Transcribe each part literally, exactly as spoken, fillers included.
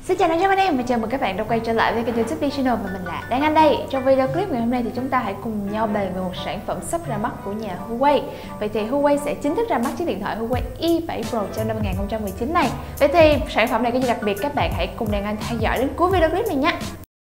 Xin chào anh em và chào mừng các bạn đã quay trở lại với kênh YouTube Channel và mình là Đan Anh đây. Trong video clip ngày hôm nay thì chúng ta hãy cùng nhau bàn về một sản phẩm sắp ra mắt của nhà Huawei. Vậy thì Huawei sẽ chính thức ra mắt chiếc điện thoại Huawei i bảy Pro trong năm hai nghìn không trăm mười chín này. Vậy thì sản phẩm này có gì đặc biệt, các bạn hãy cùng Đan Anh theo dõi đến cuối video clip này nhé.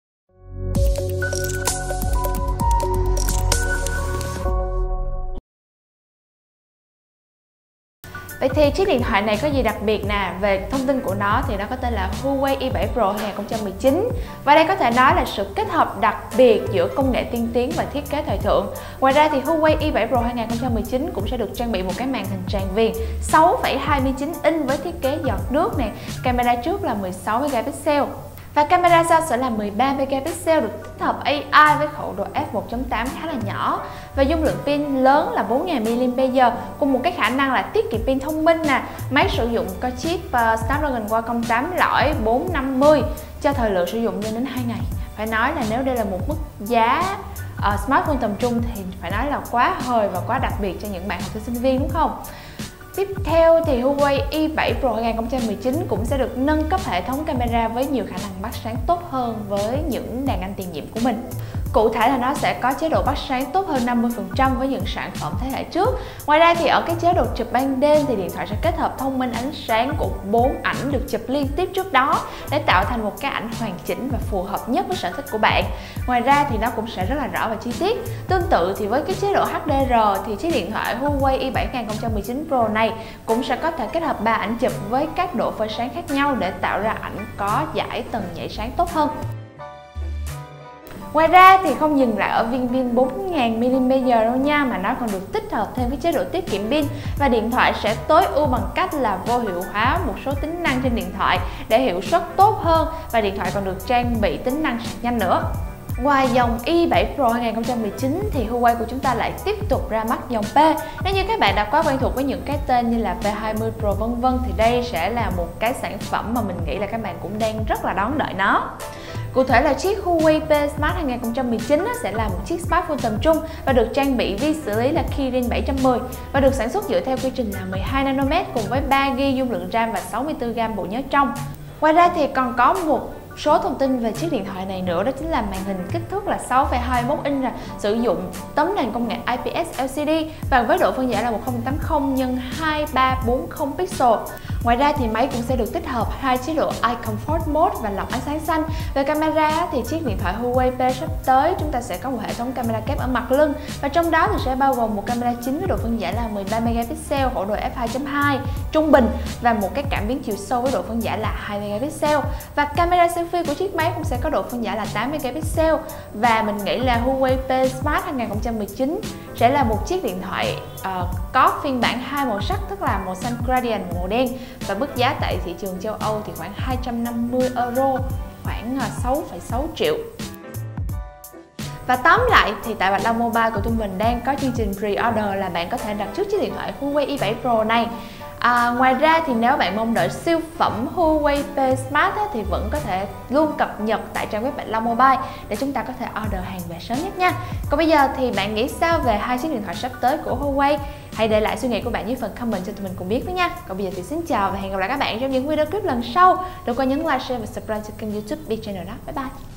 Vậy thì chiếc điện thoại này có gì đặc biệt nè? Về thông tin của nó thì nó có tên là Huawei i bảy Pro hai nghìn không trăm mười chín. Và đây có thể nói là sự kết hợp đặc biệt giữa công nghệ tiên tiến và thiết kế thời thượng. Ngoài ra thì Huawei i bảy Pro hai nghìn không trăm mười chín cũng sẽ được trang bị một cái màn hình tràn viền sáu phẩy hai mươi chín inch với thiết kế giọt nước nè. Camera trước là mười sáu megapixel. Và camera sau sẽ là mười ba megapixel, được tích hợp a i với khẩu độ f một chấm tám khá là nhỏ. Và dung lượng pin lớn là bốn nghìn mi-li-am-pe-giờ cùng một cái khả năng là tiết kiệm pin thông minh nè. Máy sử dụng có chip uh, Snapdragon Qualcomm tám lõi bốn năm mươi cho thời lượng sử dụng lên đến hai ngày. Phải nói là nếu đây là một mức giá uh, smartphone tầm trung thì phải nói là quá hời và quá đặc biệt cho những bạn học sinh sinh viên, đúng không? Tiếp theo thì Huawei i bảy Pro hai nghìn không trăm mười chín cũng sẽ được nâng cấp hệ thống camera với nhiều khả năng bắt sáng tốt hơn với những đàn anh tiền nhiệm của mình. Cụ thể là nó sẽ có chế độ bắt sáng tốt hơn năm mươi phần trăm với những sản phẩm thế hệ trước. Ngoài ra thì ở cái chế độ chụp ban đêm thì điện thoại sẽ kết hợp thông minh ánh sáng của bốn ảnh được chụp liên tiếp trước đó để tạo thành một cái ảnh hoàn chỉnh và phù hợp nhất với sở thích của bạn. Ngoài ra thì nó cũng sẽ rất là rõ và chi tiết. Tương tự thì với cái chế độ hát đê rờ thì chiếc điện thoại Huawei i bảy hai nghìn không trăm mười chín Pro này cũng sẽ có thể kết hợp ba ảnh chụp với các độ phơi sáng khác nhau để tạo ra ảnh có dải tầng nhảy sáng tốt hơn. Ngoài ra thì không dừng lại ở viên pin bốn nghìn mi-li-am-pe-giờ đâu nha, mà nó còn được tích hợp thêm cái chế độ tiết kiệm pin và điện thoại sẽ tối ưu bằng cách là vô hiệu hóa một số tính năng trên điện thoại để hiệu suất tốt hơn, và điện thoại còn được trang bị tính năng sạc nhanh nữa. Ngoài dòng i bảy Pro hai nghìn không trăm mười chín thì Huawei của chúng ta lại tiếp tục ra mắt dòng P. Nếu như các bạn đã quá quen thuộc với những cái tên như là P hai mươi Pro vân vân thì đây sẽ là một cái sản phẩm mà mình nghĩ là các bạn cũng đang rất là đón đợi nó. Cụ thể là chiếc Huawei P Smart hai nghìn không trăm mười chín sẽ là một chiếc smartphone tầm trung và được trang bị vi xử lý là Kirin bảy trăm mười và được sản xuất dựa theo quy trình là mười hai nanomet cùng với ba gi ga bai dung lượng RAM và sáu mươi tư gi ga bai bộ nhớ trong. Ngoài ra thì còn có một số thông tin về chiếc điện thoại này nữa, đó chính là màn hình kích thước là sáu phẩy hai mươi mốt inch, là sử dụng tấm nền công nghệ i pê ét lờ xê đê và với độ phân giải là một nghìn tám mươi nhân hai ba bốn không pixel. Ngoài ra thì máy cũng sẽ được tích hợp hai chế độ Eye Comfort Mode và lọc ánh sáng xanh. Về camera thì chiếc điện thoại Huawei P sắp tới chúng ta sẽ có một hệ thống camera kép ở mặt lưng, và trong đó thì sẽ bao gồm một camera chính với độ phân giải là mười ba megapixel, khẩu độ f hai chấm hai trung bình và một cái cảm biến chiều sâu với độ phân giải là hai megapixel. Và camera selfie của chiếc máy cũng sẽ có độ phân giải là tám megapixel. Và mình nghĩ là Huawei P Smart hai nghìn không trăm mười chín sẽ là một chiếc điện thoại uh, có phiên bản hai màu sắc, tức là màu xanh gradient và màu đen, và mức giá tại thị trường châu Âu thì khoảng hai trăm năm mươi euro, khoảng sáu phẩy sáu triệu. Và tóm lại thì tại Bạch Long Mobile của tụi mình đang có chương trình pre-order là bạn có thể đặt trước chiếc điện thoại Huawei i bảy Pro này. À, ngoài ra thì nếu bạn mong đợi siêu phẩm Huawei P Smart á, thì vẫn có thể luôn cập nhật tại trang web Bạch Long Mobile để chúng ta có thể order hàng về sớm nhất nha. Còn bây giờ thì bạn nghĩ sao về hai chiếc điện thoại sắp tới của Huawei? Hãy để lại suy nghĩ của bạn dưới phần comment cho tụi mình cùng biết với nha. Còn bây giờ thì xin chào và hẹn gặp lại các bạn trong những video clip lần sau. Đừng quên nhấn like, share và subscribe cho kênh YouTube B Channel đó. Bye bye.